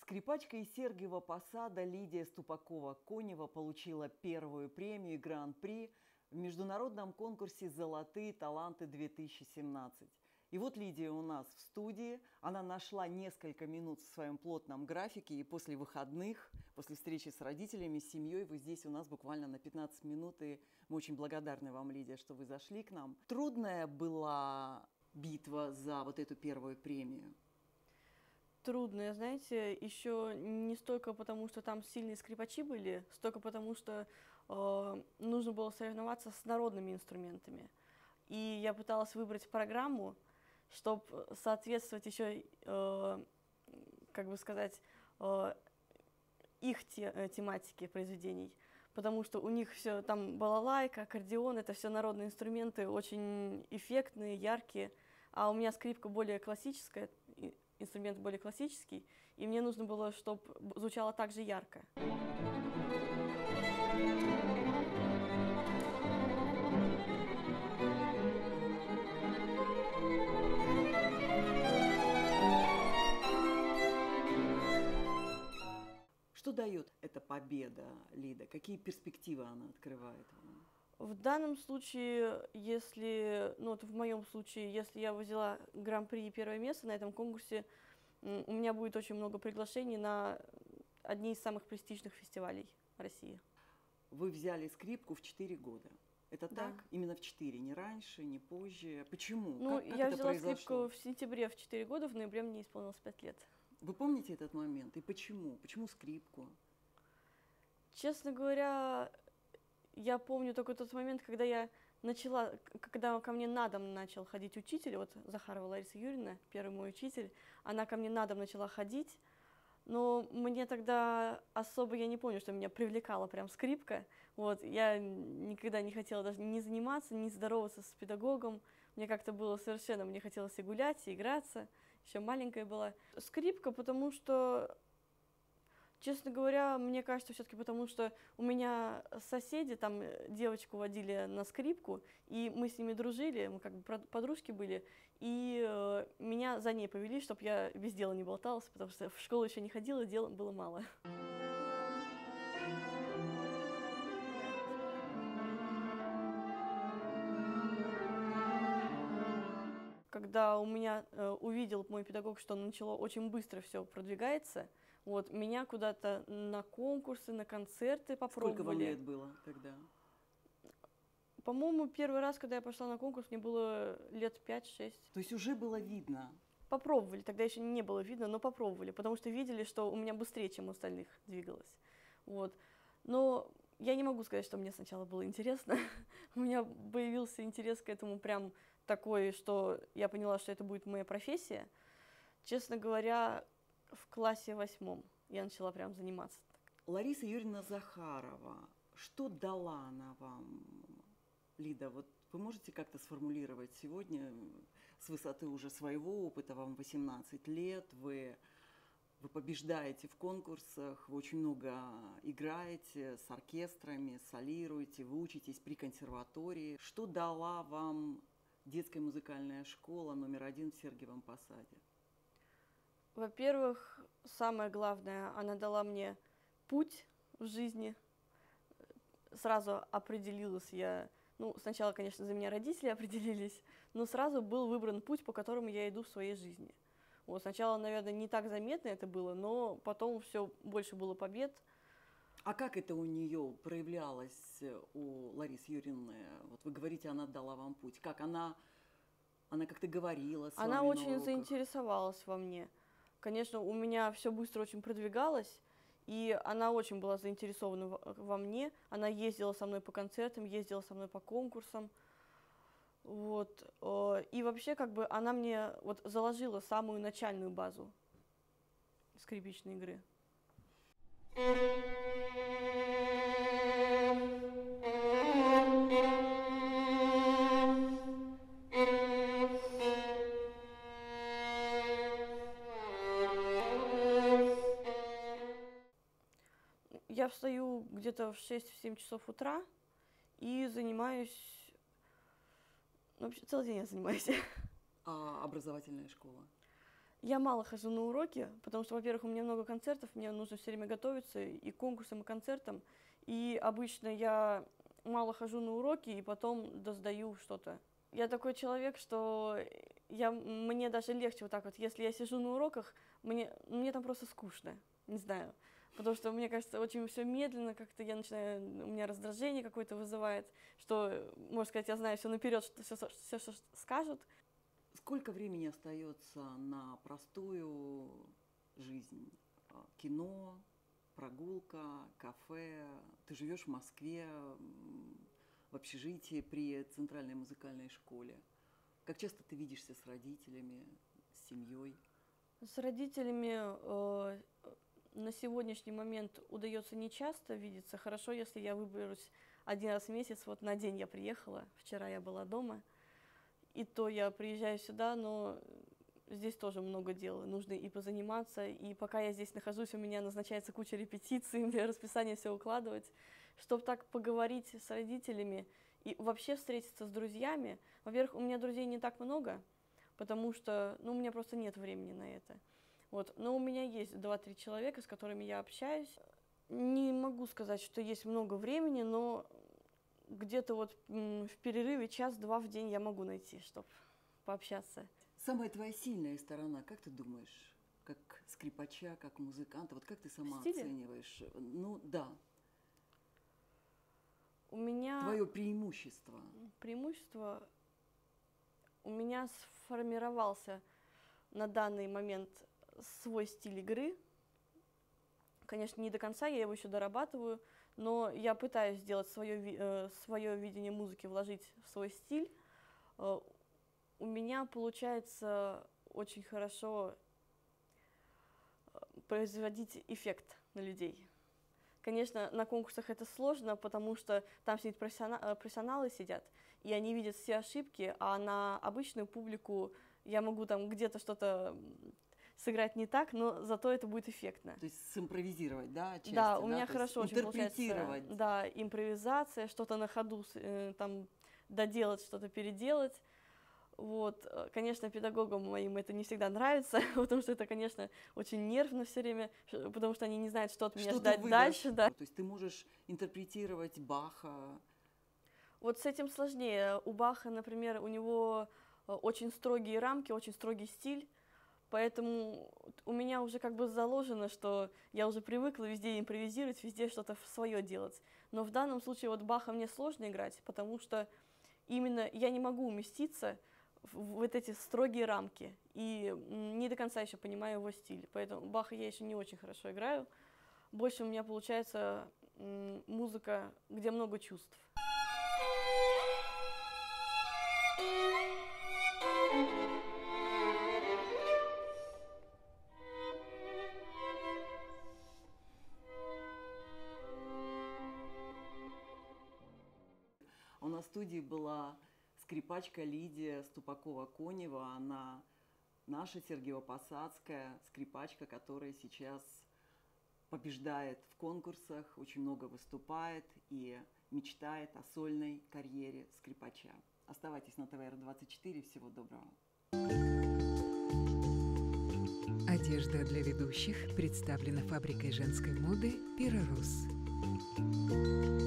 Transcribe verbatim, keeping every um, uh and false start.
Скрипачка из Сергиева Посада Лидия Ступакова-Конева получила первую премию Гран-при в международном конкурсе «Золотые таланты-две тысячи семнадцать». И вот Лидия у нас в студии. Она нашла несколько минут в своем плотном графике, и после выходных, после встречи с родителями, с семьей, вы здесь у нас буквально на пятнадцать минут, и мы очень благодарны вам, Лидия, что вы зашли к нам. Трудная была битва за вот эту первую премию? Трудные, знаете, еще не столько потому, что там сильные скрипачи были, столько потому, что э, нужно было соревноваться с народными инструментами. И я пыталась выбрать программу, чтобы соответствовать еще, э, как бы сказать, э, их те, э, тематике произведений. Потому что у них все, там балалайка, аккордеон, это все народные инструменты, очень эффектные, яркие. А у меня скрипка более классическая, инструмент более классический, и мне нужно было, чтобы звучало так же ярко. Что дает эта победа, Лида? Какие перспективы она открывает вам? В данном случае, если, ну вот в моем случае, если я взяла гран-при и первое место на этом конкурсе, у меня будет очень много приглашений на одни из самых престижных фестивалей России. Вы взяли скрипку в четыре года. Это Да. так? Именно в четыре, не раньше, не позже? Почему? Ну, как, как я это взяла произошло? скрипку в сентябре в четыре года, в ноябре мне исполнилось пять лет. Вы помните этот момент? И почему? Почему скрипку? Честно говоря, я помню только тот момент, когда я начала, когда ко мне на дом начал ходить учитель, вот Захарова Лариса Юрьевна, первый мой учитель, она ко мне на дом начала ходить, но мне тогда особо, я не помню, что меня привлекала прям скрипка, вот, я никогда не хотела даже ни заниматься, ни здороваться с педагогом, мне как-то было совершенно, мне хотелось и гулять, и играться, еще маленькая была. Скрипка, потому что... Честно говоря, мне кажется, все-таки потому, что у меня соседи, там девочку водили на скрипку, и мы с ними дружили, мы как бы подружки были, и э, меня за ней повели, чтобы я без дела не болталась, потому что в школу еще не ходила, дела было мало. Когда у меня э, увидел мой педагог, что начало очень быстро все продвигается, вот, меня куда-то на конкурсы, на концерты попробовали. Сколько вам лет было тогда? По-моему, первый раз, когда я пошла на конкурс, мне было лет пять-шесть. То есть уже было видно? Попробовали, тогда еще не было видно, но попробовали, потому что видели, что у меня быстрее, чем у остальных двигалось. Вот. Но я не могу сказать, что мне сначала было интересно. У меня появился интерес к этому прям такой, что я поняла, что это будет моя профессия. Честно говоря, в классе восьмом я начала прям заниматься. Лариса Юрьевна Захарова, что дала она вам, Лида? Вот вы можете как-то сформулировать сегодня с высоты уже своего опыта, вам восемнадцать лет, вы, вы побеждаете в конкурсах, вы очень много играете с оркестрами, солируете, вы учитесь при консерватории. Что дала вам детская музыкальная школа номер один в Сергиевом Посаде? Во-первых, самое главное, она дала мне путь в жизни. Сразу определилась я, ну, сначала, конечно, за меня родители определились, но сразу был выбран путь, по которому я иду в своей жизни. Вот, сначала, наверное, не так заметно это было, но потом все больше было побед. А как это у нее проявлялось, у Ларисы Юрьевны? Вот вы говорите, она дала вам путь. Как она, она как-то говорила с вами Она на очень уроках? заинтересовалась во мне. Конечно, у меня все быстро очень продвигалось, и она очень была заинтересована во мне. Она ездила со мной по концертам, ездила со мной по конкурсам. Вот. И вообще, как бы, она мне вот заложила самую начальную базу скрипичной игры. Я встаю где-то в шесть-семь часов утра и занимаюсь, ну, вообще целый день я занимаюсь. А образовательная школа? Я мало хожу на уроки, потому что, во-первых, у меня много концертов, мне нужно все время готовиться и к конкурсам, и к концертам. И обычно я мало хожу на уроки и потом досдаю что-то. Я такой человек, что я, мне даже легче вот так вот, если я сижу на уроках, мне, мне там просто скучно, не знаю. Потому что, мне кажется, очень все медленно, как-то я начинаю, у меня раздражение какое-то вызывает, что, можно сказать, я знаю все наперед, что все, все, что скажут. Сколько времени остается на простую жизнь? Кино, прогулка, кафе. Ты живешь в Москве, в общежитии при Центральной музыкальной школе. Как часто ты видишься с родителями, с семьей? С родителями э, на сегодняшний момент удается нечасто видеться. Хорошо, если я выберусь один раз в месяц. Вот на день я приехала, вчера я была дома. И то я приезжаю сюда, но здесь тоже много дел. Нужно и позаниматься, и пока я здесь нахожусь, у меня назначается куча репетиций, мне расписание все укладывать. Чтобы так поговорить с родителями и вообще встретиться с друзьями. Во-первых, у меня друзей не так много, потому что, ну, у меня просто нет времени на это. Вот. Но у меня есть два-три человека, с которыми я общаюсь. Не могу сказать, что есть много времени, но где-то вот в перерыве час-два в день я могу найти, чтобы пообщаться. Самая твоя сильная сторона, как ты думаешь, как скрипача, как музыканта, вот как ты сама оцениваешь? Ну, да. У меня... Твое преимущество. Преимущество у меня сформировался на данный момент свой стиль игры. Конечно, не до конца, я его еще дорабатываю, но я пытаюсь сделать свое, э, свое видение музыки, вложить в свой стиль. Э, у меня получается очень хорошо производить эффект на людей. Конечно, на конкурсах это сложно, потому что там сидят профессионалы, профессионалы сидят, и они видят все ошибки, а на обычную публику я могу там где-то что-то сыграть не так, но зато это будет эффектно. То есть симпровизировать, да, отчасти, да? у да? меня То хорошо очень интерпретировать. получается. Да, импровизация, что-то на ходу, э, там, доделать, что-то переделать. Вот. Конечно, педагогам моим это не всегда нравится, потому что это, конечно, очень нервно все время, потому что они не знают, что от меня что ждать дальше. Да. То есть ты можешь интерпретировать Баха. Вот с этим сложнее. У Баха, например, у него очень строгие рамки, очень строгий стиль. Поэтому у меня уже как бы заложено, что я уже привыкла везде импровизировать, везде что-то свое делать. Но в данном случае вот Баха мне сложно играть, потому что именно я не могу уместиться в вот эти строгие рамки. И не до конца еще понимаю его стиль. Поэтому Баха я еще не очень хорошо играю. Больше у меня получается музыка, где много чувств. У нас в студии была скрипачка Лидия Ступакова-Конева. Она наша Сергиево-Посадская скрипачка, которая сейчас побеждает в конкурсах, очень много выступает и мечтает о сольной карьере скрипача. Оставайтесь на тэ вэ эр двадцать четыре. Всего доброго. Одежда для ведущих представлена фабрикой женской моды «Пиророс».